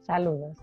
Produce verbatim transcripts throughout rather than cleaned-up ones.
Saludos.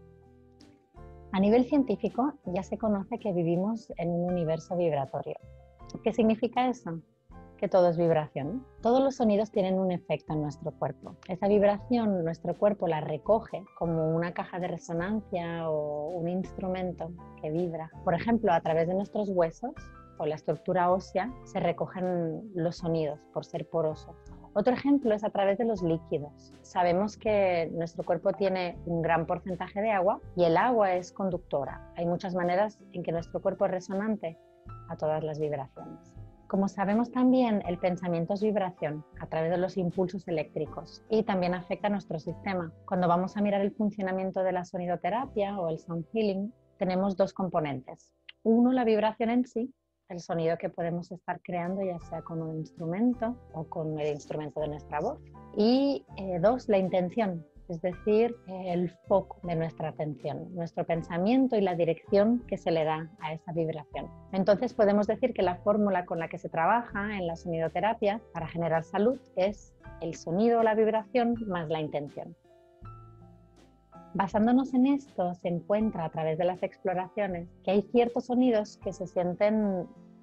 A nivel científico ya se conoce que vivimos en un universo vibratorio. ¿Qué significa eso? Que todo es vibración. Todos los sonidos tienen un efecto en nuestro cuerpo. Esa vibración nuestro cuerpo la recoge como una caja de resonancia o un instrumento que vibra. Por ejemplo, a través de nuestros huesos o la estructura ósea se recogen los sonidos por ser porosos. Otro ejemplo es a través de los líquidos. Sabemos que nuestro cuerpo tiene un gran porcentaje de agua y el agua es conductora. Hay muchas maneras en que nuestro cuerpo es resonante a todas las vibraciones. Como sabemos también, el pensamiento es vibración a través de los impulsos eléctricos y también afecta a nuestro sistema. Cuando vamos a mirar el funcionamiento de la sonidoterapia o el sound healing, tenemos dos componentes. Uno, la vibración en sí, el sonido que podemos estar creando, ya sea con un instrumento o con el instrumento de nuestra voz. Y eh, dos, la intención, es decir, eh, el foco de nuestra atención, nuestro pensamiento y la dirección que se le da a esa vibración. Entonces podemos decir que la fórmula con la que se trabaja en la sonidoterapia para generar salud es el sonido o la vibración más la intención. Basándonos en esto, se encuentra a través de las exploraciones que hay ciertos sonidos que se sienten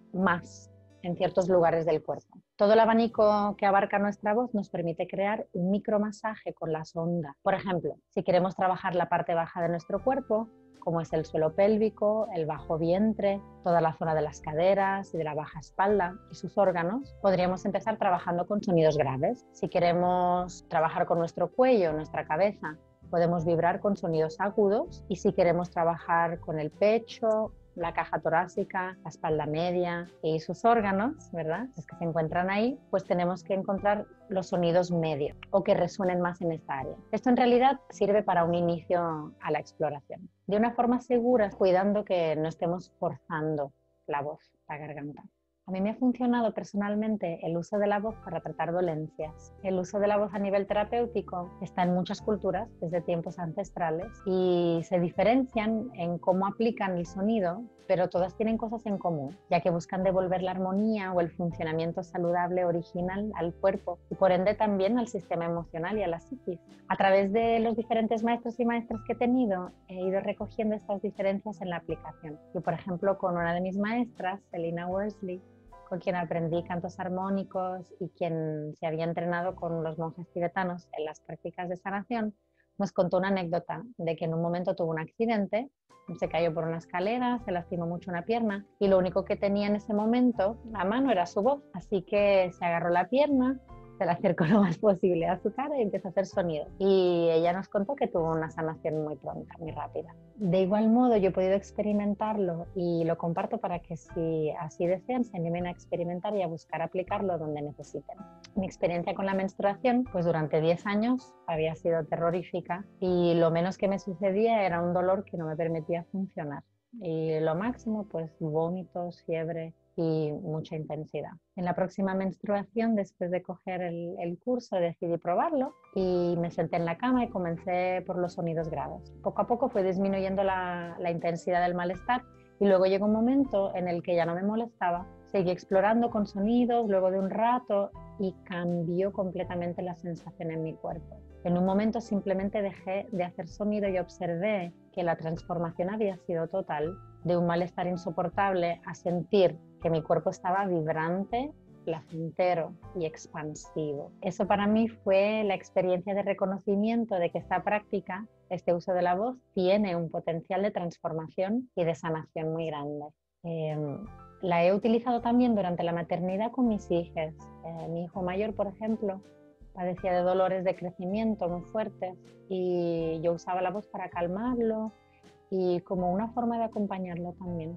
más en ciertos lugares del cuerpo. Todo el abanico que abarca nuestra voz nos permite crear un micromasaje con las ondas. Por ejemplo, si queremos trabajar la parte baja de nuestro cuerpo, como es el suelo pélvico, el bajo vientre, toda la zona de las caderas y de la baja espalda y sus órganos, podríamos empezar trabajando con sonidos graves. Si queremos trabajar con nuestro cuello, nuestra cabeza, podemos vibrar con sonidos agudos, y si queremos trabajar con el pecho, la caja torácica, la espalda media y sus órganos, ¿verdad?, los que se encuentran ahí, pues tenemos que encontrar los sonidos medios o que resuenen más en esta área. Esto en realidad sirve para un inicio a la exploración, de una forma segura, cuidando que no estemos forzando la voz, la garganta. A mí me ha funcionado personalmente el uso de la voz para tratar dolencias. El uso de la voz a nivel terapéutico está en muchas culturas desde tiempos ancestrales y se diferencian en cómo aplican el sonido, pero todas tienen cosas en común, ya que buscan devolver la armonía o el funcionamiento saludable original al cuerpo y por ende también al sistema emocional y a la psiquis. A través de los diferentes maestros y maestras que he tenido, he ido recogiendo estas diferencias en la aplicación. Y por ejemplo, con una de mis maestras, Elina Worsley, con quien aprendí cantos armónicos y quien se había entrenado con los monjes tibetanos en las prácticas de sanación, nos contó una anécdota de que en un momento tuvo un accidente, se cayó por una escalera, se lastimó mucho una pierna y lo único que tenía en ese momento a mano era su voz, así que se agarró la pierna, se la acercó lo más posible a su cara y empezó a hacer sonido. Y ella nos contó que tuvo una sanación muy pronta, muy rápida. De igual modo, yo he podido experimentarlo y lo comparto para que, si así desean, se animen a experimentar y a buscar aplicarlo donde necesiten. Mi experiencia con la menstruación, pues durante diez años había sido terrorífica y lo menos que me sucedía era un dolor que no me permitía funcionar. Y lo máximo, pues vómitos, fiebre y mucha intensidad. En la próxima menstruación, después de coger el, el curso, decidí probarlo y me senté en la cama y comencé por los sonidos graves. Poco a poco fue disminuyendo la, la intensidad del malestar y luego llegó un momento en el que ya no me molestaba. Seguí explorando con sonidos luego de un rato y cambió completamente la sensación en mi cuerpo. En un momento simplemente dejé de hacer sonido y observé que la transformación había sido total, de un malestar insoportable a sentir que mi cuerpo estaba vibrante, placentero y expansivo. Eso para mí fue la experiencia de reconocimiento de que esta práctica, este uso de la voz, tiene un potencial de transformación y de sanación muy grande. Eh, la he utilizado también durante la maternidad con mis hijas. Eh, mi hijo mayor, por ejemplo, padecía de dolores de crecimiento muy fuertes y yo usaba la voz para calmarlo y como una forma de acompañarlo también.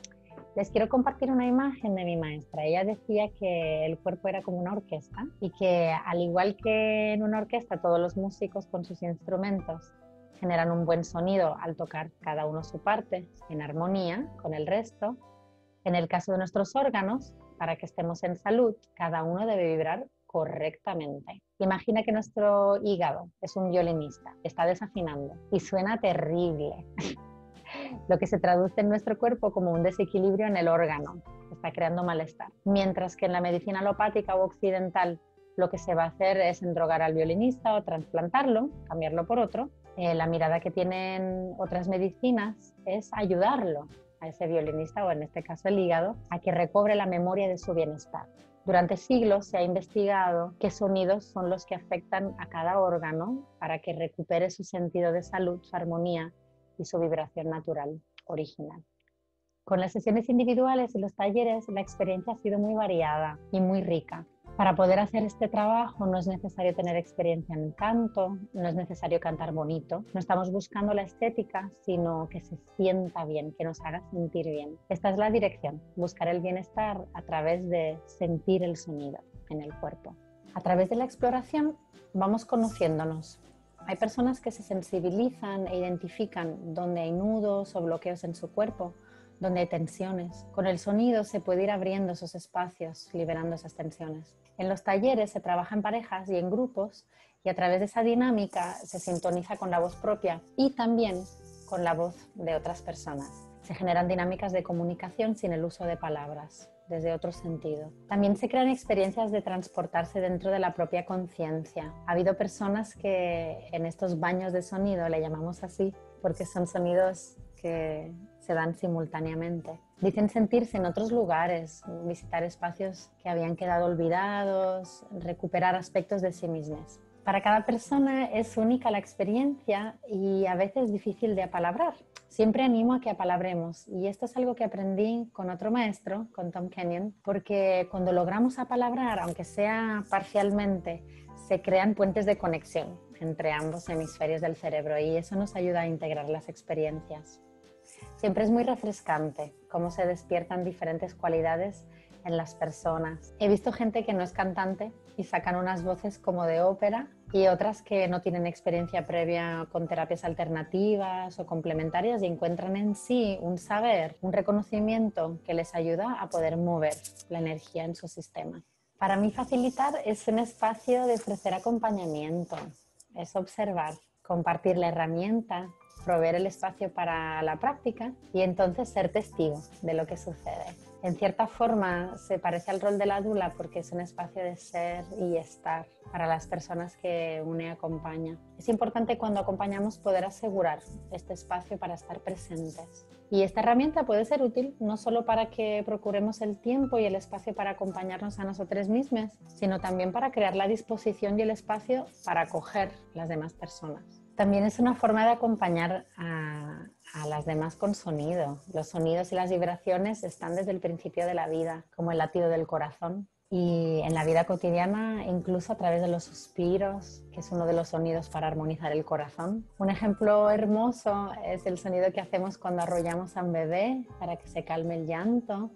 Les quiero compartir una imagen de mi maestra. Ella decía que el cuerpo era como una orquesta y que, al igual que en una orquesta todos los músicos con sus instrumentos generan un buen sonido al tocar cada uno su parte en armonía con el resto, en el caso de nuestros órganos, para que estemos en salud, cada uno debe vibrar correctamente. Imagina que nuestro hígado es un violinista, está desafinando y suena terrible, lo que se traduce en nuestro cuerpo como un desequilibrio en el órgano, está creando malestar. Mientras que en la medicina alopática o occidental lo que se va a hacer es endrogar al violinista o trasplantarlo, cambiarlo por otro, Eh, la mirada que tienen otras medicinas es ayudarlo a ese violinista, o en este caso el hígado, a que recobre la memoria de su bienestar. Durante siglos se ha investigado qué sonidos son los que afectan a cada órgano para que recupere su sentido de salud, su armonía y su vibración natural original. Con las sesiones individuales y los talleres, la experiencia ha sido muy variada y muy rica. Para poder hacer este trabajo no es necesario tener experiencia en el canto, no es necesario cantar bonito. No estamos buscando la estética, sino que se sienta bien, que nos haga sentir bien. Esta es la dirección, buscar el bienestar a través de sentir el sonido en el cuerpo. A través de la exploración vamos conociéndonos. Hay personas que se sensibilizan e identifican dónde hay nudos o bloqueos en su cuerpo, donde hay tensiones. Con el sonido se puede ir abriendo esos espacios, liberando esas tensiones. En los talleres se trabaja en parejas y en grupos, y a través de esa dinámica se sintoniza con la voz propia y también con la voz de otras personas. Se generan dinámicas de comunicación sin el uso de palabras, desde otro sentido. También se crean experiencias de transportarse dentro de la propia conciencia. Ha habido personas que en estos baños de sonido, le llamamos así, porque son sonidos que se dan simultáneamente. Dicen sentirse en otros lugares, visitar espacios que habían quedado olvidados, recuperar aspectos de sí mismos. Para cada persona es única la experiencia y a veces difícil de apalabrar. Siempre animo a que apalabremos, y esto es algo que aprendí con otro maestro, con Tom Kenyon, porque cuando logramos apalabrar, aunque sea parcialmente, se crean puentes de conexión entre ambos hemisferios del cerebro, y eso nos ayuda a integrar las experiencias. Siempre es muy refrescante cómo se despiertan diferentes cualidades en las personas. He visto gente que no es cantante y sacan unas voces como de ópera, y otras que no tienen experiencia previa con terapias alternativas o complementarias y encuentran en sí un saber, un reconocimiento que les ayuda a poder mover la energía en su sistema. Para mí facilitar es un espacio de ofrecer acompañamiento, es observar, compartir la herramienta, proveer el espacio para la práctica y entonces ser testigo de lo que sucede. En cierta forma se parece al rol de la dula porque es un espacio de ser y estar para las personas que uno acompaña. Es importante cuando acompañamos poder asegurar este espacio para estar presentes. Y esta herramienta puede ser útil no solo para que procuremos el tiempo y el espacio para acompañarnos a nosotros mismos, sino también para crear la disposición y el espacio para acoger a las demás personas. También es una forma de acompañar a, a las demás con sonido. Los sonidos y las vibraciones están desde el principio de la vida, como el latido del corazón. Y en la vida cotidiana, incluso a través de los suspiros, que es uno de los sonidos para armonizar el corazón. Un ejemplo hermoso es el sonido que hacemos cuando arrollamos a un bebé para que se calme el llanto.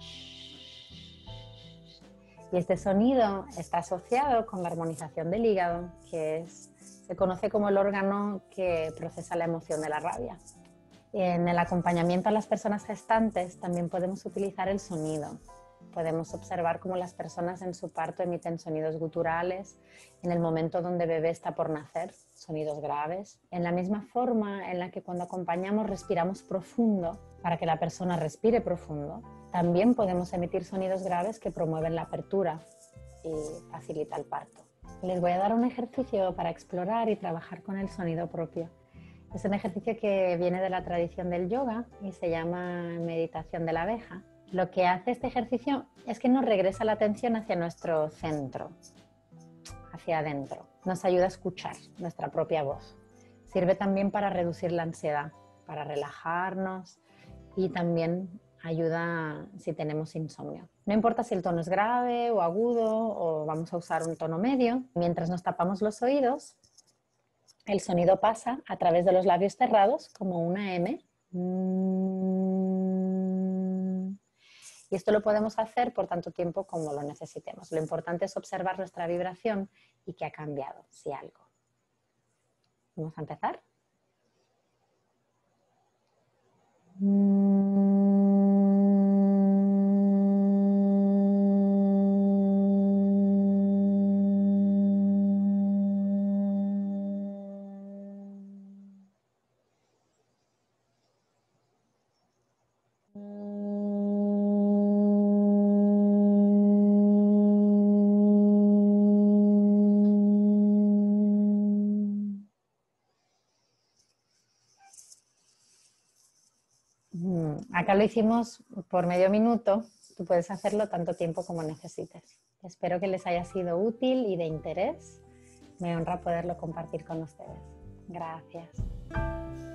Y este sonido está asociado con la armonización del hígado, que es se conoce como el órgano que procesa la emoción de la rabia. En el acompañamiento a las personas gestantes también podemos utilizar el sonido. Podemos observar cómo las personas en su parto emiten sonidos guturales en el momento donde el bebé está por nacer, sonidos graves. En la misma forma en la que cuando acompañamos respiramos profundo para que la persona respire profundo, también podemos emitir sonidos graves que promueven la apertura y facilita el parto. Les voy a dar un ejercicio para explorar y trabajar con el sonido propio. Es un ejercicio que viene de la tradición del yoga y se llama meditación de la abeja. Lo que hace este ejercicio es que nos regresa la atención hacia nuestro centro, hacia adentro. Nos ayuda a escuchar nuestra propia voz. Sirve también para reducir la ansiedad, para relajarnos, y también ayuda si tenemos insomnio. No importa si el tono es grave o agudo, o vamos a usar un tono medio. Mientras nos tapamos los oídos, el sonido pasa a través de los labios cerrados como una M. Y esto lo podemos hacer por tanto tiempo como lo necesitemos. Lo importante es observar nuestra vibración y qué ha cambiado, si algo. Vamos a empezar. acá lo hicimos por medio minuto, tú puedes hacerlo tanto tiempo como necesites. Espero que les haya sido útil y de interés. Me honra poderlo compartir con ustedes. Gracias.